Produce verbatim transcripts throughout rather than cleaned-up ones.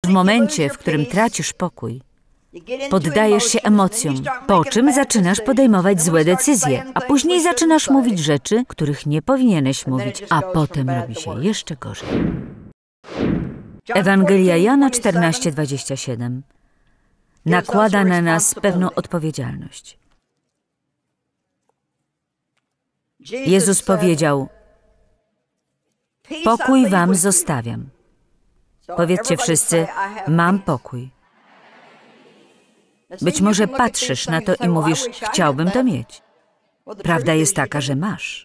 W momencie, w którym tracisz pokój, poddajesz się emocjom, po czym zaczynasz podejmować złe decyzje, a później zaczynasz mówić rzeczy, których nie powinieneś mówić, a potem robi się jeszcze gorzej. Ewangelia Jana czternaście, dwadzieścia siedem nakłada na nas pewną odpowiedzialność. Jezus powiedział: pokój wam zostawiam. Powiedzcie wszyscy: mam pokój. Być może patrzysz na to i mówisz: chciałbym to mieć. Prawda jest taka, że masz.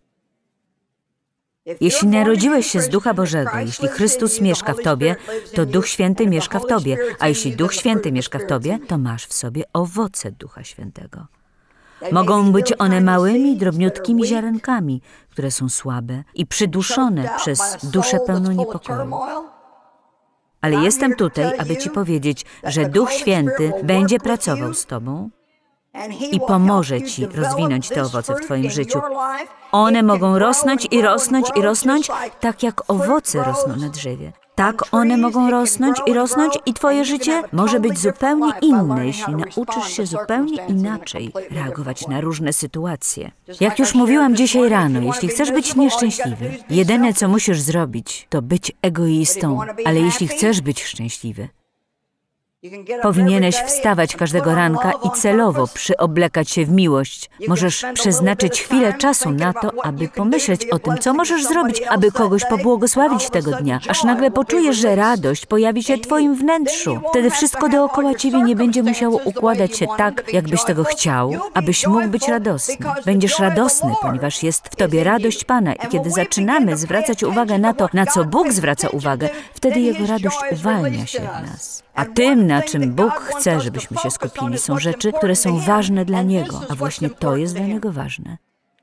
Jeśli narodziłeś się z Ducha Bożego, jeśli Chrystus mieszka w tobie, to Duch Święty mieszka w tobie, a jeśli Duch Święty mieszka w tobie, to masz w sobie owoce Ducha Świętego. Mogą być one małymi, drobniutkimi ziarenkami, które są słabe i przyduszone przez duszę pełną niepokoju. Ale jestem tutaj, aby ci powiedzieć, że Duch Święty będzie pracował z tobą i pomoże ci rozwinąć te owoce w twoim życiu. One mogą rosnąć i rosnąć i rosnąć, tak jak owoce rosną na drzewie. Tak one mogą rosnąć i rosnąć i twoje życie może być zupełnie inne, jeśli nauczysz się zupełnie inaczej reagować na różne sytuacje. Jak już mówiłam dzisiaj rano, jeśli chcesz być nieszczęśliwy, jedyne co musisz zrobić, to być egoistą, ale jeśli chcesz być szczęśliwy, powinieneś wstawać każdego ranka i celowo przyoblekać się w miłość. Możesz przeznaczyć chwilę czasu na to, aby pomyśleć o tym, co możesz zrobić, aby kogoś pobłogosławić tego dnia, aż nagle poczujesz, że radość pojawi się w twoim wnętrzu. Wtedy wszystko dookoła ciebie nie będzie musiało układać się tak, jakbyś tego chciał, abyś mógł być radosny. Będziesz radosny, ponieważ jest w tobie radość Pana i kiedy zaczynamy zwracać uwagę na to, na co Bóg zwraca uwagę, wtedy Jego radość uwalnia się w nas. A tym, na czym Bóg chce, żebyśmy się skupili, są rzeczy, które są ważne dla Niego, a właśnie to jest dla Niego ważne.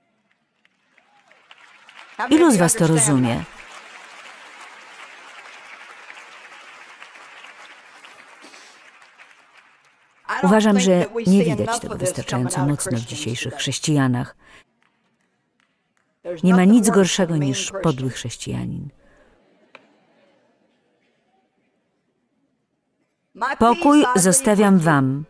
Ilu z was to rozumie? Uważam, że nie widać tego wystarczająco mocno w dzisiejszych chrześcijanach. Nie ma nic gorszego niż podły chrześcijanin. Pokój zostawiam wam.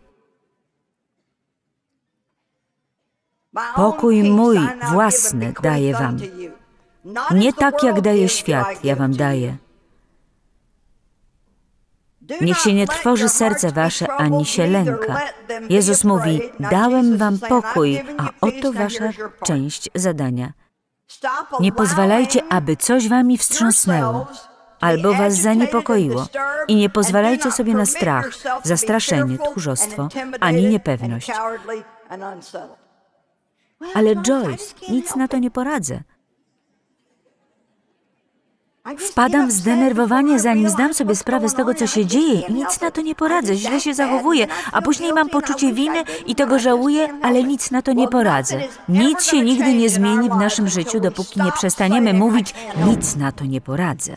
Pokój mój własny daję wam. Nie tak, jak daje świat, ja wam daję. Niech się nie trwoży serce wasze, ani się lęka. Jezus mówi: dałem wam pokój, a oto wasza część zadania. Nie pozwalajcie, aby coś wami wstrząsnęło albo was zaniepokoiło i nie pozwalajcie sobie na strach, zastraszenie, tchórzostwo, ani niepewność. Ale Joyce, nic na to nie poradzę. Wpadam w zdenerwowanie, zanim zdam sobie sprawę z tego, co się dzieje i nic na to nie poradzę, źle się zachowuję, a później mam poczucie winy i tego żałuję, ale nic na to nie poradzę. Nic się nigdy nie zmieni w naszym życiu, dopóki nie przestaniemy mówić: nic na to nie poradzę.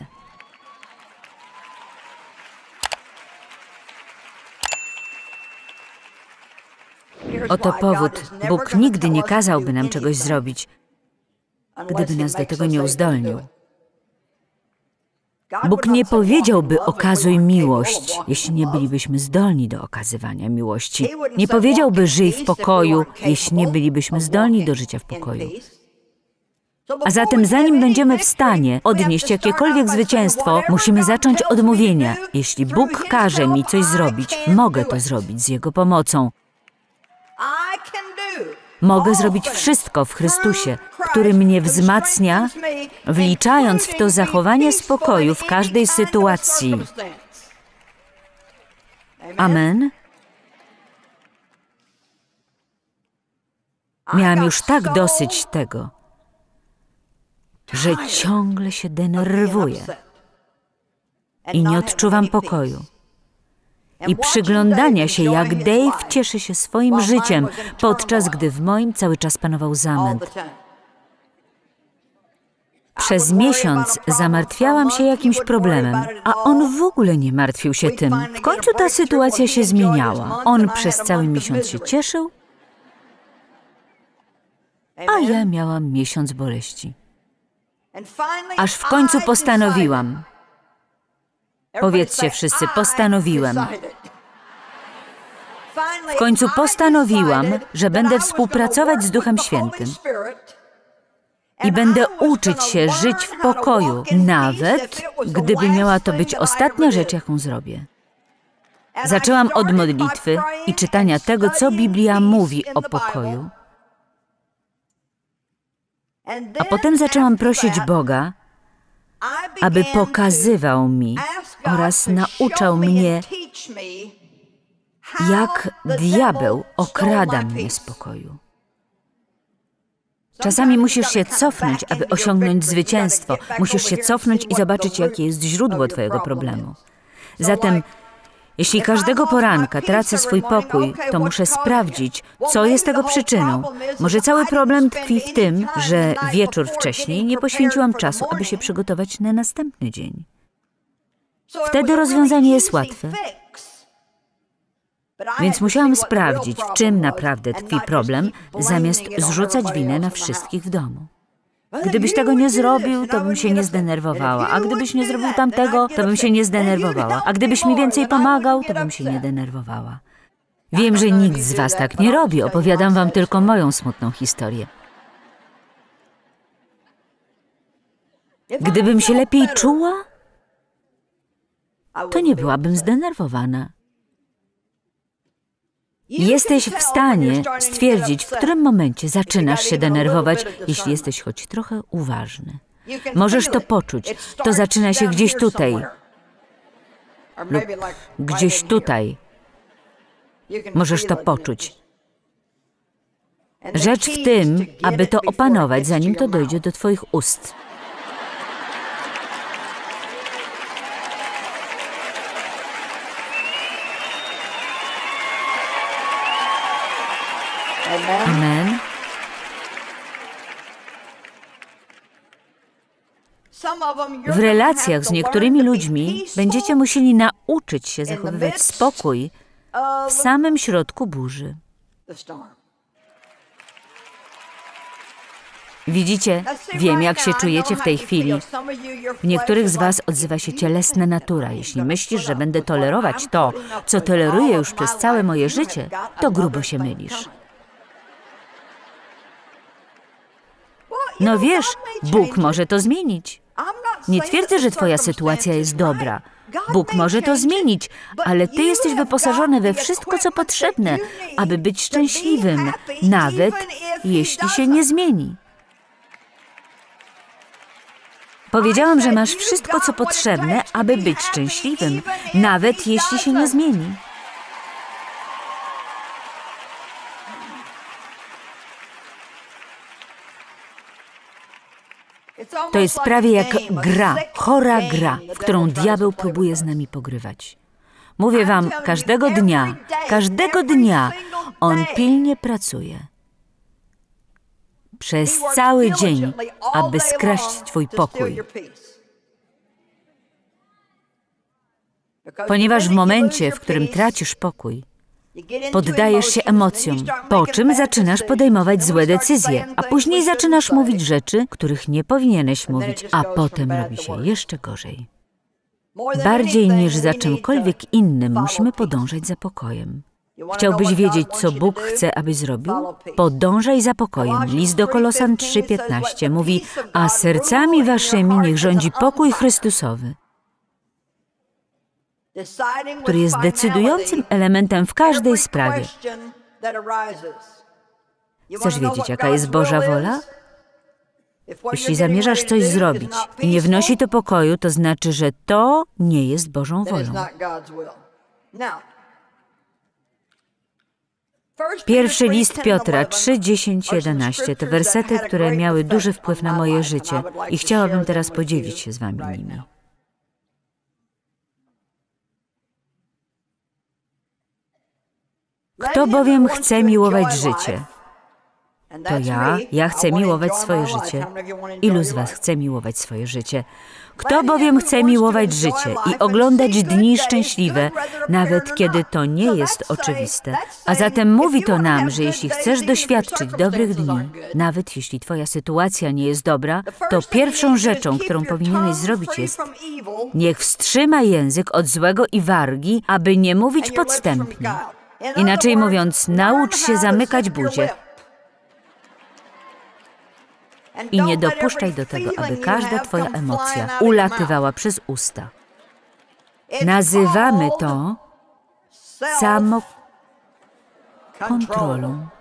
Oto powód. Bóg nigdy nie kazałby nam czegoś zrobić, gdyby nas do tego nie uzdolnił. Bóg nie powiedziałby: okazuj miłość, jeśli nie bylibyśmy zdolni do okazywania miłości. Nie powiedziałby: żyj w pokoju, jeśli nie bylibyśmy zdolni do życia w pokoju. A zatem, zanim będziemy w stanie odnieść jakiekolwiek zwycięstwo, musimy zacząć od mówienia: jeśli Bóg każe mi coś zrobić, mogę to zrobić z Jego pomocą. Mogę zrobić wszystko w Chrystusie, który mnie wzmacnia, wliczając w to zachowanie spokoju w każdej sytuacji. Amen. Miałam już tak dosyć tego, że ciągle się denerwuję i nie odczuwam pokoju. I przyglądania się, jak Dave cieszy się swoim życiem, podczas gdy w moim cały czas panował zamęt. Przez miesiąc zamartwiałam się jakimś problemem, a on w ogóle nie martwił się tym. W końcu ta sytuacja się zmieniała. On przez cały miesiąc się cieszył, a ja miałam miesiąc boleści. Aż w końcu postanowiłam: Powiedzcie wszyscy, postanowiłem. W końcu postanowiłam, że będę współpracować z Duchem Świętym i będę uczyć się żyć w pokoju, nawet gdyby miała to być ostatnia rzecz, jaką zrobię. Zaczęłam od modlitwy i czytania tego, co Biblia mówi o pokoju. A potem zaczęłam prosić Boga, aby pokazywał mi oraz nauczał mnie, jak diabeł okrada mnie z pokoju. Czasami musisz się cofnąć, aby osiągnąć zwycięstwo. Musisz się cofnąć i zobaczyć, jakie jest źródło twojego problemu. Zatem, jeśli każdego poranka tracę swój pokój, to muszę sprawdzić, co jest tego przyczyną. Może cały problem tkwi w tym, że wieczór wcześniej nie poświęciłam czasu, aby się przygotować na następny dzień. Wtedy rozwiązanie jest łatwe. Więc musiałam sprawdzić, w czym naprawdę tkwi problem, zamiast zrzucać winę na wszystkich w domu. Gdybyś tego nie zrobił, to bym się nie zdenerwowała, a gdybyś nie zrobił tamtego, to bym się nie zdenerwowała, a gdybyś mi więcej pomagał, to bym się nie denerwowała. Wiem, że nikt z was tak nie robi, opowiadam wam tylko moją smutną historię. Gdybym się lepiej czuła, to nie byłabym zdenerwowana. Jesteś w stanie stwierdzić, w którym momencie zaczynasz się denerwować, jeśli jesteś choć trochę uważny. Możesz to poczuć. To zaczyna się gdzieś tutaj lub gdzieś tutaj. Możesz to poczuć. Rzecz w tym, aby to opanować, zanim to dojdzie do twoich ust. Amen. W relacjach z niektórymi ludźmi będziecie musieli nauczyć się zachowywać spokój w samym środku burzy. Widzicie, wiem, jak się czujecie w tej chwili. W niektórych z was odzywa się cielesna natura. Jeśli myślisz, że będę tolerować to, co toleruję już przez całe moje życie, to grubo się mylisz. No wiesz, Bóg może to zmienić. Nie twierdzę, że twoja sytuacja jest dobra. Bóg może to zmienić, ale ty jesteś wyposażony we wszystko, co potrzebne, aby być szczęśliwym, nawet jeśli się nie zmieni. Powiedziałam, że masz wszystko, co potrzebne, aby być szczęśliwym, nawet jeśli się nie zmieni. To jest prawie jak gra, chora gra, w którą diabeł próbuje z nami pogrywać. Mówię wam, każdego dnia, każdego dnia on pilnie pracuje. Przez cały dzień, aby skraść twój pokój. Ponieważ w momencie, w którym tracisz pokój, poddajesz się emocjom, po czym zaczynasz podejmować złe decyzje, a później zaczynasz mówić rzeczy, których nie powinieneś mówić, a potem robi się jeszcze gorzej. Bardziej niż za czymkolwiek innym musimy podążać za pokojem. Chciałbyś wiedzieć, co Bóg chce, abyś zrobił? Podążaj za pokojem. List do Kolosan trzy piętnaście mówi, a sercami waszymi niech rządzi pokój Chrystusowy, który jest decydującym elementem w każdej sprawie. Chcesz wiedzieć, jaka jest Boża wola? Jeśli zamierzasz coś zrobić i nie wnosi to pokoju, to znaczy, że to nie jest Bożą wolą. Pierwszy list Piotra trzy, dziesięć, jedenaście to wersety, które miały duży wpływ na moje życie i chciałabym teraz podzielić się z wami nimi. Kto bowiem chce miłować życie To ja, ja chcę miłować swoje życie. Ilu z was chce miłować swoje życie? Kto bowiem chce miłować życie i oglądać dni szczęśliwe, nawet kiedy to nie jest oczywiste? A zatem mówi to nam, że jeśli chcesz doświadczyć dobrych dni, nawet jeśli twoja sytuacja nie jest dobra, to pierwszą rzeczą, którą powinieneś zrobić jest: niech wstrzyma język od złego i wargi, aby nie mówić podstępnie. Inaczej mówiąc, naucz się zamykać buzię. I nie dopuszczaj do tego, aby każda twoja emocja ulatywała przez usta. Nazywamy to samokontrolą.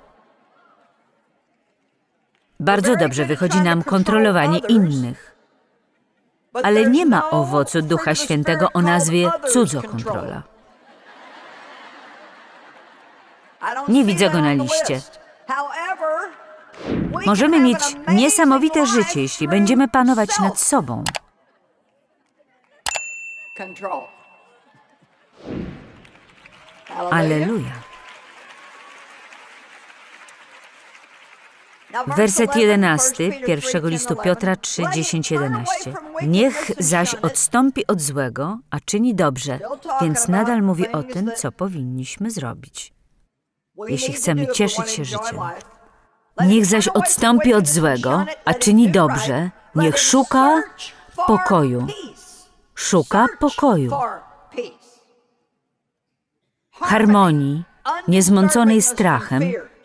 Bardzo dobrze wychodzi nam kontrolowanie innych. Ale nie ma owocu Ducha Świętego o nazwie cudzokontrola. Nie widzę go na liście. Możemy mieć niesamowite życie, jeśli będziemy panować nad sobą. Alleluja. Werset jedenasty pierwszego listu Piotra trzy, dziesięć, jedenaście. Niech zaś odstąpi od złego, a czyni dobrze, więc nadal mówi o tym, co powinniśmy zrobić, jeśli chcemy cieszyć się życiem. Niech zaś odstąpi od złego, a czyni dobrze, niech szuka pokoju. Szuka pokoju. Harmonii, niezmąconej strachem,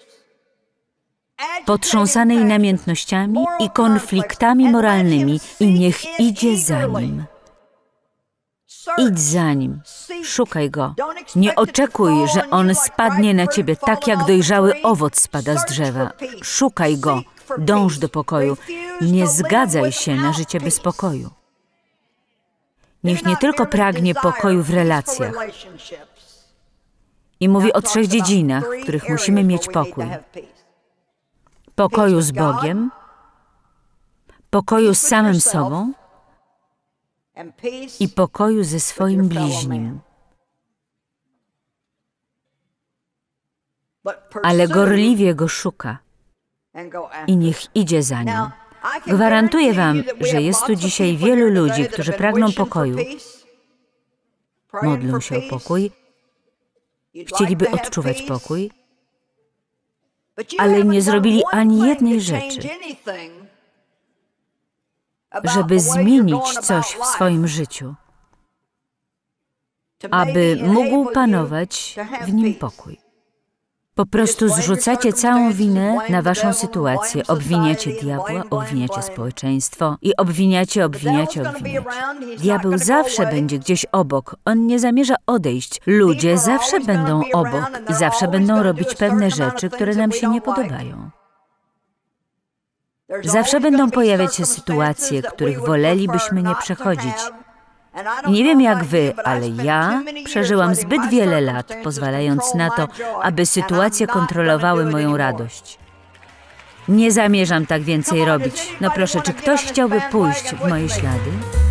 potrząsanej namiętnościami i konfliktami moralnymi, i niech idzie za nim. Idź za nim, szukaj go. Nie oczekuj, że on spadnie na ciebie tak, jak dojrzały owoc spada z drzewa. Szukaj go, dąż do pokoju. Nie zgadzaj się na życie bez pokoju. Niech nie tylko pragnie pokoju w relacjach. I mówi o trzech dziedzinach, w których musimy mieć pokój. Pokoju z Bogiem, pokoju z samym sobą i pokoju ze swoim bliźnim. Ale gorliwie go szuka i niech idzie za nim. Gwarantuję wam, że jest tu dzisiaj wielu ludzi, którzy pragną pokoju, modlą się o pokój, chcieliby odczuwać pokój, ale nie zrobili ani jednej rzeczy, żeby zmienić coś w swoim życiu, aby mógł panować w nim pokój. Po prostu zrzucacie całą winę na waszą sytuację, obwiniacie diabła, obwiniacie społeczeństwo i obwiniacie, obwiniacie, obwiniacie. Diabeł zawsze będzie gdzieś obok, on nie zamierza odejść. Ludzie zawsze będą obok i zawsze będą robić pewne rzeczy, które nam się nie podobają. Zawsze będą pojawiać się sytuacje, których wolelibyśmy nie przechodzić. I nie wiem jak wy, ale ja przeżyłam zbyt wiele lat, pozwalając na to, aby sytuacje kontrolowały moją radość. Nie zamierzam tak więcej robić. No proszę, czy ktoś chciałby pójść w moje ślady?